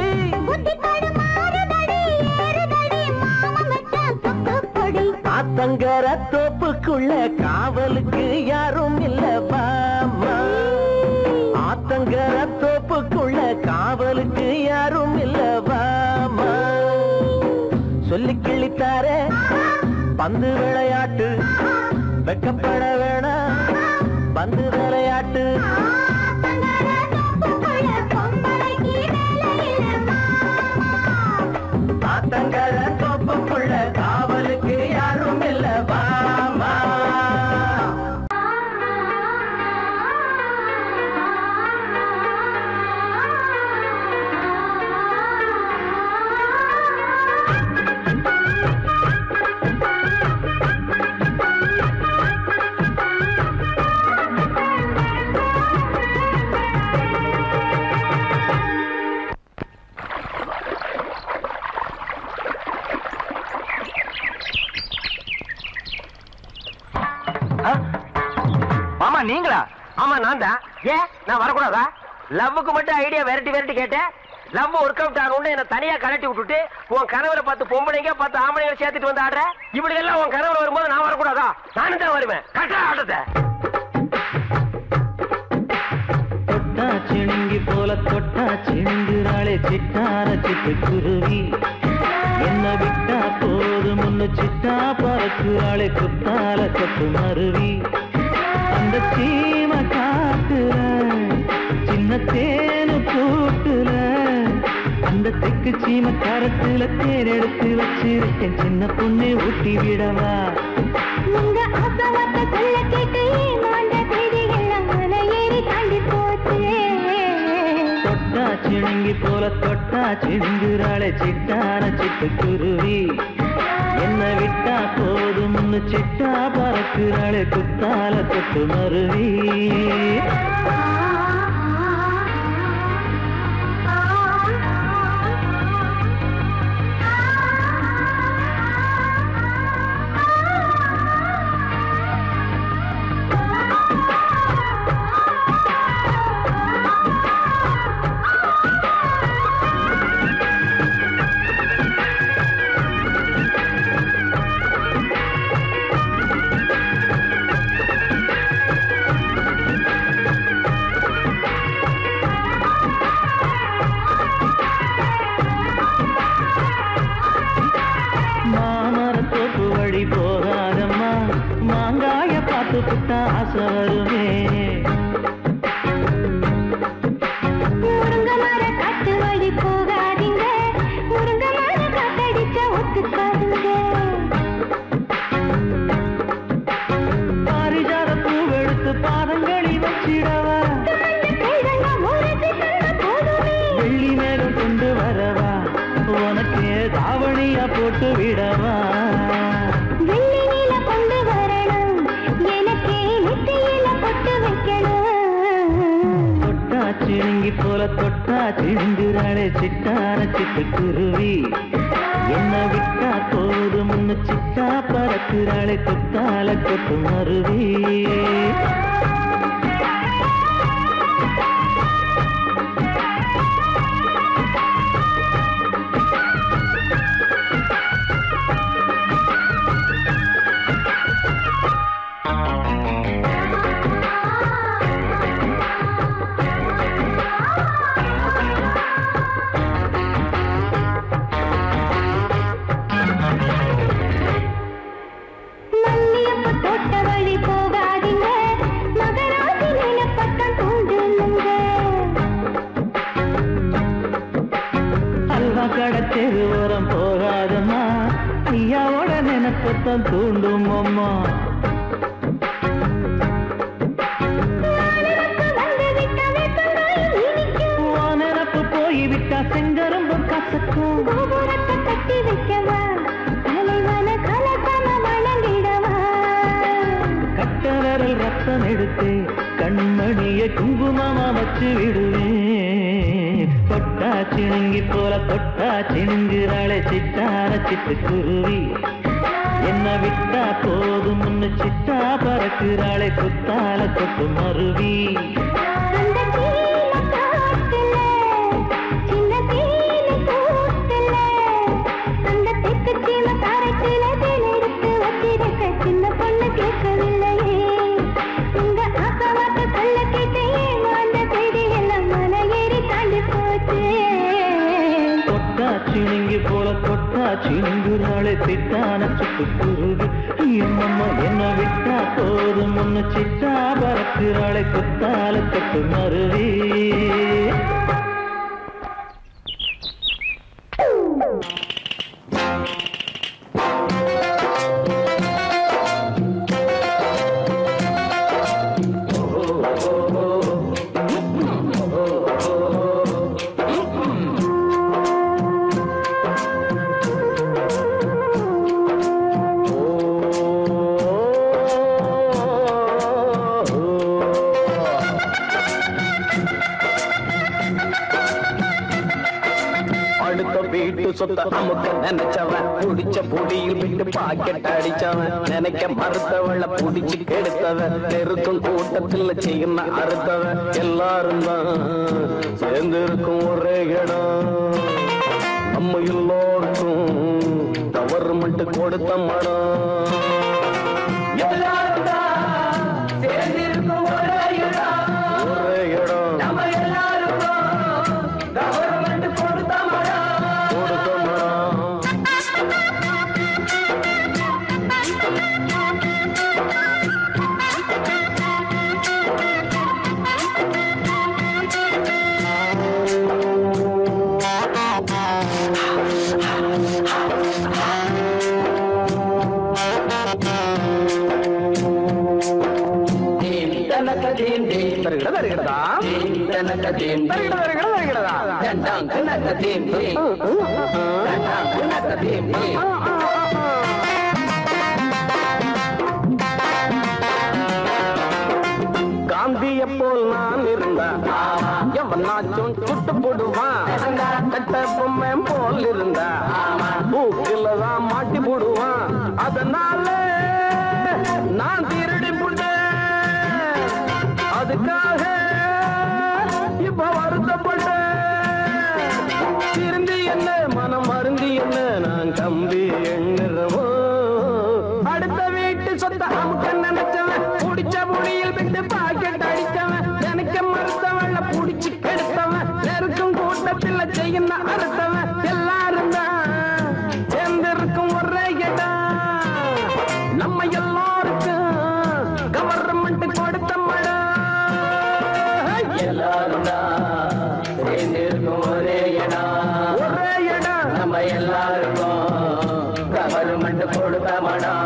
ஆத்தங்கர தோப்புக்குள்ள காவலுக்கு யாரும் இல்ல பாமா ஆத்தங்கர தோப்புக்குள்ள காவலுக்கு யாரும் இல்ல பாமா சொல்லி கிழித்தார பந்து விளையாட்டு வெக்கப்பட வேணாம் பந்து விளையாட்டு ஆத்தங்கர தோப்புக்குள்ள காவலுக்கு யாரும் இல்ல பாமா மாமா நீங்களா? ஆமா நான் தான். ஏன் நான் வரக்கூடாதா? லவ்வுக்கு மட்டும் ஐடியா விரட்டி கேட்டேன். லவ் ஒர்க் அவுட் ஆகணும்னு என்ன தனியா கலட்டி விட்டுட்டு உன் கனவுல பார்த்து பொம்பளைங்க பார்த்து ஆம்பளைங்க சேர்த்துட்டு வந்து ஆடுற. இப்படி எல்லாம் உன் கனவுல வரும்போது நான் வரக்கூடாதா? நானும் தான் வருவேன். கட்டா ஆட்டத்தை தொட்டா சிணுங்கி போல தொட்டா சிணுங்குறாளே சிட்டார சிட்டு குருவி என்ன விட்டா போதும் முன்னு சிட்டா பறக்குறாளே குத்தால கொத்து மருவி அந்த சீம காட்டுல சின்ன தேனு கூட்டுல அந்த தெக்கு சீம கரத்துல தேர் எடுத்து வச்சிருக்கேன் சின்ன பொண்ணு ஊட்டி விடவா உங்க அசவத்த சொல்ல கேட்டு மாண்ட தேடிகள் மலை ஏறி தாண்டி போச்சு தொட்டா சிணுங்கி போல தொட்டா சிணுங்குறாளே சிட்டான சிட்டு குருவி என்ன விட்டா போதும் சிட்டா பறக்குறாளே குத்தால தொட்டு மருவி போகாதம்மா மாங்காய பார்த்து புட்டா ஆசை வருமே முருங்க மர காட்டு வழி போகாதீங்க முருங்க மர காத்தடிச்ச ஒத்துக்காதுங்க பாரிஜாத பூவெடுத்து பாதங்களில் வச்சிடவா வெள்ளி மேலும் கொண்டு வரவா உனக்கு தாவணியா போட்டு விடவா வெள்ளி நீல கொண்டு வரணும் எனக்கே நெத்தியில பொட்டு வைக்கணும் தொட்டா சிணுங்கி போல தொட்டா சிணுங்குறாளே சிட்டான சிட்டு குருவி என்ன விட்டா போதும் சிட்டா பறக்குறாளே கொத்தால கொத்து மருவி தெருவோரம் போகாதம்மா ஐயாவோட நினைப்பத்தான் தூண்டும் அம்மா நினப்பு போய்விட்டா செங்கரும்பும் கசக்கும் கட்டவரல் ரத்தம் எடுத்து கண்மணியை குங்குமமா வச்சு விடுவேன். தொட்டா சிணுங்கி போல தொட்டா சிணுங்குறாளே சிட்டார சிட்டு குருவி. என்ன விட்டா போதும் முன்னு சிட்டா பறக்குறாளே குத்தால கொட்டு மருவி. சின்ன பொண்ணு கேட்கவில்லையே உங்க ஆசவாட்ட சொல்ல கேட்டையே அந்த செய்தி எல்லாம் மன ஏறி தாண்டி போச்சு. தொட்டா சிணுங்கி போல தொட்டா சிணுங்குறாளே சிட்டான சிட்டு குருவி. என்னம்மா என்ன விட்டா போதும் முன்னு சிட்டா பறக்குறாளே குத்தால கொட்டு மருவி. சொத்த அமுக்க நினைச்சவன் புடிச்ச பொடியில் விட்டு பாக்கெட் அடிச்சவன் நினைக்க மறுத்தவள புடிச்சு கெடுத்தவன் நெருக்கும் கூட்டத்தில் செய்யணும் அறுத்தவன் எல்லாரும் தான் சேர்ந்து இருக்கும் ஒரே இடம் நம்ம எல்லோருக்கும் கவர்மெண்ட் கொடுத்த மடம் எல்லாரும் தான் சேர்ந்து இருக்கும் ஒரே இடம் நம்ம எல்லாருக்கும் கவர்மெண்ட் கொடுத்த மடம். காந்திய போல் நான் இருந்தான் எவனாச்சும் சுட்டு போடுவான். கட்ட பொம்மை போல் இருந்தா பூக்கிலதான் மாட்டி போடுவான். அதனால நான் திருடி போட்டேன். அதுக்காக இப்ப வருத்தப்பட்டேன். திருந்தி என்ன மனம் மருந்தி என்ன நான் கம்பி எண்ணுறவோ. அடுத்த வீட்டு சொத்த அமுக்க நினைச்சவன் புடிச்ச மொழியில் விட்டு பாக்கெட் அடிச்சவன் நினைக்க மறுத்தவள புடிச்சு கெடுத்தவன் நெருக்கும் கூட்டத்தில் செய்யணும் அறுத்தவன் எல்லாரும் தான் சேர்ந்திருக்கும் ஒரே இடம் நம்ம எல்லாருக்கும் கவர்மெண்ட் கொடுத்த மடம். எல்லாரும் தான் சேர்ந்திருக்கும் ஒரே இடம் நம்ம எல்லாருக்கும் கவர்மெண்ட் கொடுத்த மடம்.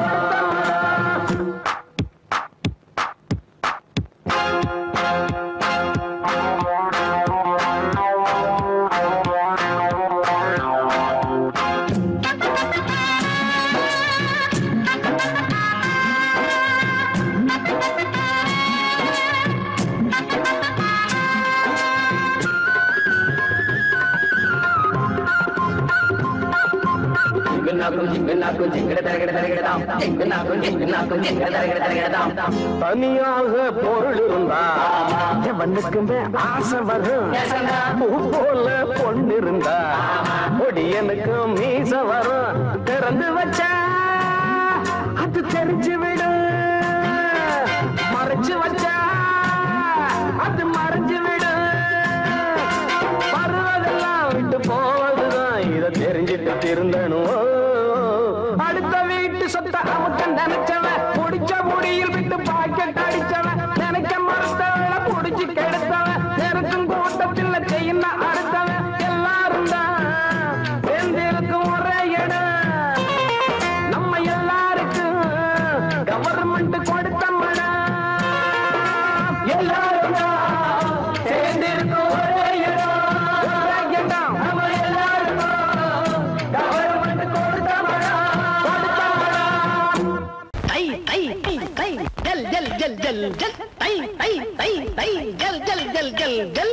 தனியாக பொருள் இருந்தா எவனுக்குமே ஆசை வரும். பூ போல பொண்ணு இருந்தா பொடியனுக்கு மீச வரும். திறந்து வச்சா அது தெரிஞ்சு விடும். மறைச்சு வச்சா அது மறைஞ்சு விடும். வருவதெல்லாம் விட்டு போவதுதான் இதை தெரிஞ்சிட்டு திருந்தணும். அடுத்த வீட்டு சொத்த அமுக்க நினைச்சவன் புடிச்ச முடியில் விட்டு பாக்கெட் அடிச்சவன் நினைக்க மறுத்தவள புடிச்சு கெடுத்தவன் நெருக்கும் கூட்டத்தில் செய்யணும் அடுத்தவன் எல்லாரும் தான் சேர்ந்திருக்கும் ஒரே இடம் நம்ம எல்லாருக்கும் கவர்மெண்ட் கொடுத்த மடம். எல்லாரும் தான் சேர்ந்திருக்கும் ஒரே இடம் நம்ம எல்லாருக்கும் கவர்மெண்ட் கொடுத்த மடம். ஜல் ஜல் ஜல் ஜல் ஜல் தை தை தை தை ஜல் ஜல் ஜல் ஜல் ஜல்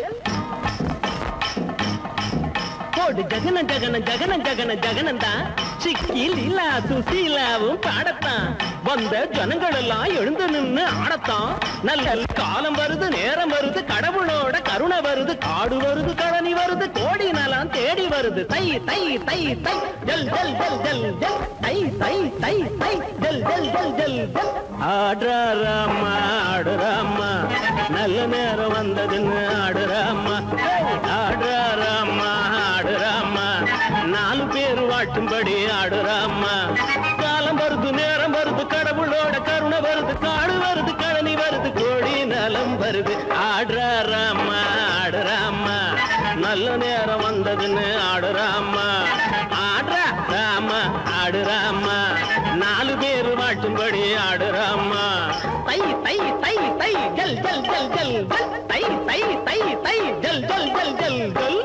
போடு ஜகன ஜகன ஜகன ஜகன ஜகனந்தா சிக்கி லீலா சுசீலாவும் பாடத்தான் வந்த ஜனங்கள் எல்லாம் எழுந்து நின்னு ஆடத்தான் நல்ல காலம் வருது நேரம் வருது கடவுளோட கருணை வருது காடு வருது கழனி வருது கோடி நலம் தேடி வருது தை தை தை தை ஜல் ஜல் ஜல் ஜல் ஜல் தை தை தை தை ஜல் ஜல் ஜல் ஜல் ஜல் ஆடுறாமா ஆடுறாமா நல்ல நேரம் வந்ததுன்னு ஆடுறாமா ஆடுறாமா ஆடுறாமா நாலு பேர் வாட்டும்படி ஆடுறாமா காலம் வருது நேரம் வருது கடவுளோட கருணை வருது காடு வருது கழனி வருது கோடி நலம் வருது ஆடுறாமா ஆடுறாமா நல்ல நேரம் வந்ததுன்னு ஆடுறாமா ஆடுறாமா ஆடுறாமா நாலு பேர் வாட்டும்படி ஆடுறாமா தை தை தை தை ஜல் ஜல் ஜல் ஜல் ஜல் தை தை தை தை ஜல் ஜல் ஜல் ஜல் ஜல்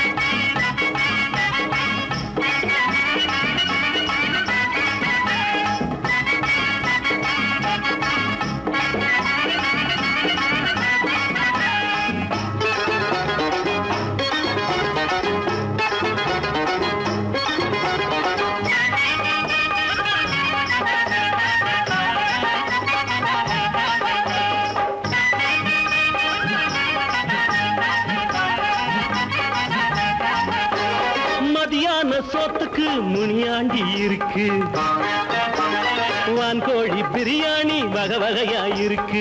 சோத்துக்கு முனியாண்டி இருக்கு வான்கோழி பிரியாணி வகை வகையா இருக்கு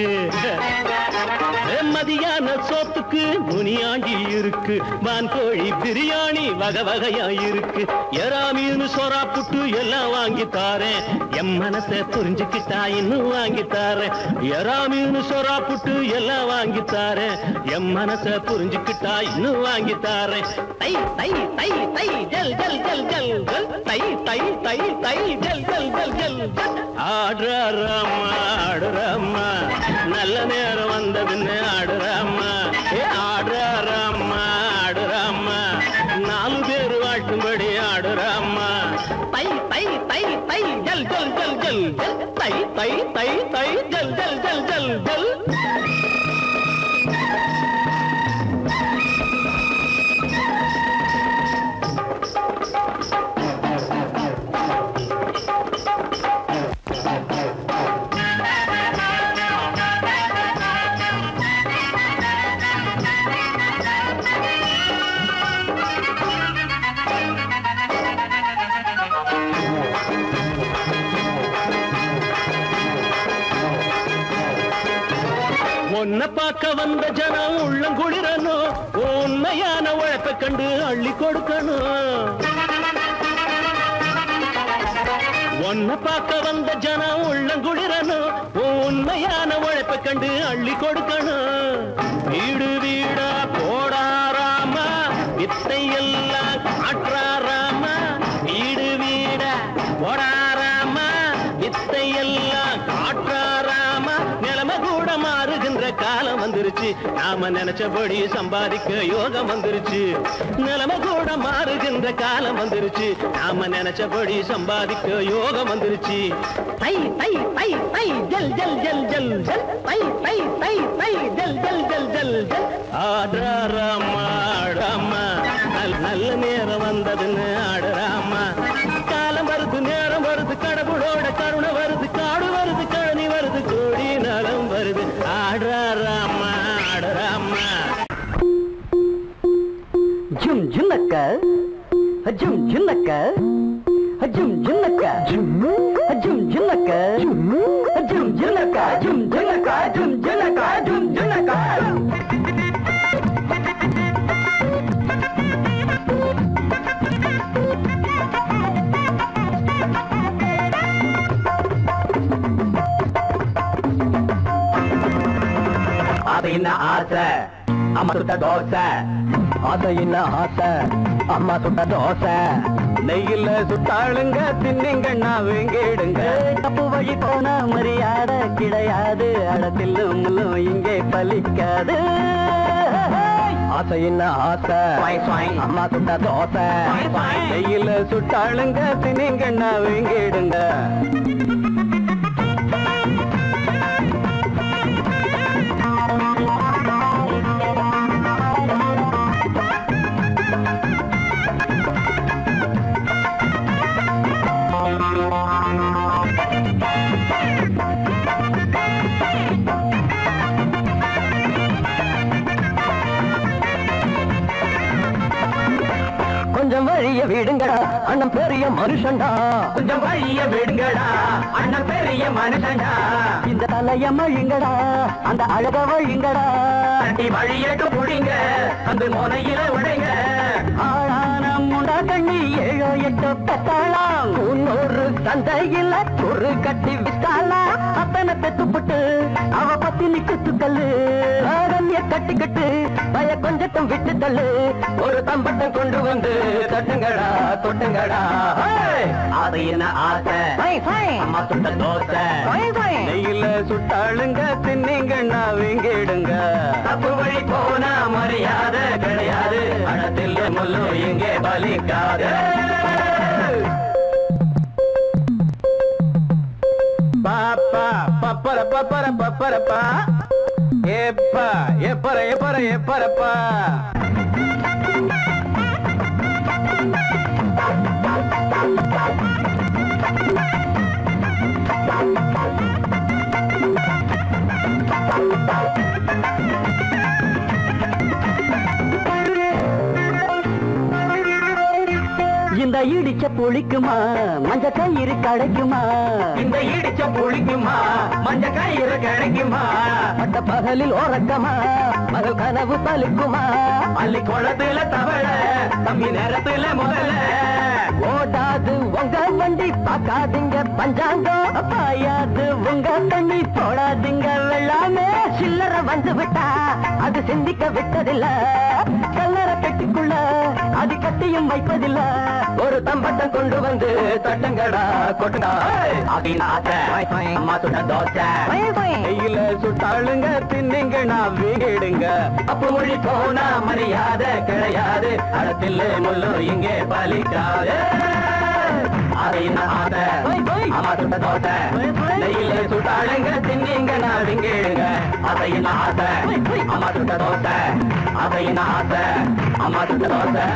மதியான சோத்துக்கு முனியாண்டி இருக்கு வான்கோழி பிரியாணி வகை வகையா இருக்கு எறாமீனு சொரா புட்டு எல்லாம் வாங்கி தாரேன் என் மனசை புரிஞ்சுக்கிட்டா இன்னும் வாங்கி தாரேன் எறாமீனு சொரா புட்டு எல்லாம் வாங்கி தாரேன் என் மனசை புரிஞ்சுக்கிட்டா இன்னும் வாங்கி தாரேன் தை தை தை தை ஜல் ஜல் ஜல் ஜல் ஜல் தை தை தை தை ஜல் ஜல் ஜல் ஜல் ஜல் ஆடுறாமா ஆடுறாமா நல்ல நேரம் வந்ததுன்னு ஆடுறாமா ஆடுறாமா ஆடுறாமா நாலு பேர் வாட்டும்படி ஆடுறாமா தை தை தை தை ஜல் ஜல் ஜல் ஜல் ஜல் தை தை தை தை ஜல் ஜல் ஜல் ஜல் ஜல் உன்னை பார்க்க வந்த ஜனம் உள்ளங்குளிரணும் உண்மையான உழைப்பை கண்டு அள்ளி கொடுக்கணும் உன்னை பார்க்க வந்த ஜனம் உள்ளங்குளிரணும் உண்மையான உழைப்பை கண்டு அள்ளி கொடுக்கணும் வீடு வீடா போடாராமா வித்தை எல்லாம் காட்டுறாராமா வீடு வீடா போடாராமா வித்தை எல்லாம் காட்டுறாராமா நிலைமை கூட மாறுகின்ற காலம் வந்துருச்சு நாம நினைச்சபடி சம்பாதிக்க யோகம் வந்துருச்சு நிலைமை கூட மாறுகின்ற காலம் வந்துருச்சு நாம நினைச்சபடி சம்பாதிக்க யோகம் வந்துருச்சு தை தை தை தை ஜல் ஜல் ஜல் ஜல் ஜல் தை தை தை தை ஜல் ஜல் ஜல் ஜல் ஜல் ஆடுறாமா ஆடாமா நல்ல நேரம் வந்ததுன்னு ஆடுறாமா காலம் வருது நேரம் வருது கடவுளோட கருணை வருது காடு வருது கழனி வருது கோடி நலம் வருது ஆடுறாமா ஆடுறாமா ஜும் ஜுன்னக்க ஜும் ஜுன்னக்க ஜும் ஜுன்னக்க ஜும் ஜுன்னக்க ஜும் ஜுன்னக்க ஜும் ஜுன்னக்க ஜும் ஜுன்னக்க ஜும் ஜுன்னக்க அது என்ன ஆசை அம்மா சுட்ட தோசை அது என்ன ஆசை அம்மா சுட்ட தோசை நெய்யில சுட்டாளுங்க தின்னிங்கண்ணா வேங்கிடுங்க தப்பு வழி போன மரியாதை கிடையாது அடத்திலும் இங்கே பலிக்காது ஆசை என்ன ஆசை அம்மா சுட்ட தோசை நெய்யில சுட்டாளுங்க தின்னிங்கண்ணா வேங்கிடுங்க விடுங்கடா அண்ணன் பெரிய மனுஷன்டா கொஞ்சம் வழிய விடுங்கடா அண்ணன் பெரிய மனுஷன்டா இந்த தலைய மழிங்கடா அந்த அழக வழிங்கடா அண்டி வழியட்டு புடிங்க அந்த முனையில உடைங்க ஆளான முண்டா கண்ணி 7 8 பெத்தாளாம் முன்னூறு சந்தையில ஒரு கட்டி வித்தாளா அத்தனை பெத்துப்பட்டு அவ பத்தினி குத்துக்கல்லு ஆரண்ய கட்டிக்கிட்டு பய கொஞ்சட்டும் விட்டு தள்ளு ஒரு தம்பட்டம் கொண்டு வந்து தட்டுங்கடா தொட்டுங்கடா அது என்ன ஆசை அம்மா சுட்ட தோசை நெய்யில சுட்டாளுங்க தின்னீங்கன்னா வீங்கிடுங்க தப்பு வழி போனா மரியாதை கிடையாது அடத்தில் முள்ளு இங்கே பலிக்காது பாப்பா பப்பர பப்பர பப்பரப்பா ஏப்பா எப்பர எப்பர எப்பரப்பா இந்த இடிச்ச புளிக்குமா மஞ்ச கயிறு கிடைக்குமா இந்த இடிச்ச புளிக்குமா மஞ்ச கயிறு கிடைக்குமா பட்ட பகலில் ஓரக்கமா மகள் கனவு பலிக்குமா பள்ளி குளத்துல தவள தம்பி நேரத்துல முதல்ல ஓடாது உங்க வண்டி பார்க்காதீங்க பஞ்சாங்கம் பாயாது உங்க தண்ணி போடாதீங்க வெள்ளாமே சில்லற வந்து விட்டா அது சிந்திக்க விட்டதில்ல கல்லற கட்டிக்குள்ள அது கட்டியும் வைப்பதில்ல ஒரு தம்பட்டம் கொண்டு வந்து தட்டுங்கடா கொட்டுடா அம்மா சுட்ட தோசை கையில சுட்டாளுங்க தின்னிங்கன்னா வீங்கிடுங்க அப்ப மொழி போனா மரியாதை கிடையாது அடத்தில் முள்ளு இங்கே பலிக்காது அது என்ன ஆசை அம்மா சுட்ட தோசை நெய்யில சுட்டாளுங்க தின்னிங்கன்னா வீங்கிடுங்க அதை என்ன ஆசை அம்மா சுட்ட தோசை அதை என்ன ஆசை அம்மா சுட்ட தோசை